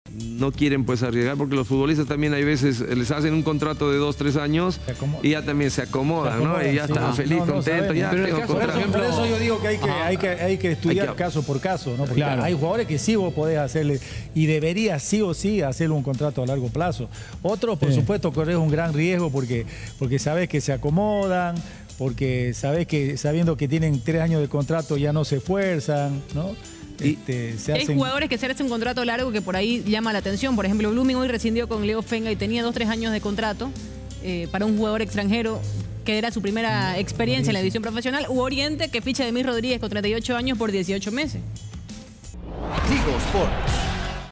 no quieren pues arriesgar, porque los futbolistas también hay veces les hacen un contrato de 2, 3 años y ya también se acomodan, ¿no? Y ya están feliz, contento, ya pero tengo contrato. por eso yo digo que hay que estudiar caso por caso, ¿no? Porque hay jugadores que sí vos podés hacerle y deberías sí o sí hacerle un contrato a largo plazo. Otros, por supuesto, corres un gran riesgo porque sabes que se acomodan, porque sabiendo que tienen 3 años de contrato ya no se esfuerzan, ¿no? Hay jugadores que se hacen un contrato largo que por ahí llama la atención. Por ejemplo, Blooming hoy rescindió con Leo Fenga y tenía 2, 3 años de contrato para un jugador extranjero que era su primera experiencia en la división profesional. U Oriente, que ficha de Demis Rodríguez con 38 años por 18 meses. Tigo Sports.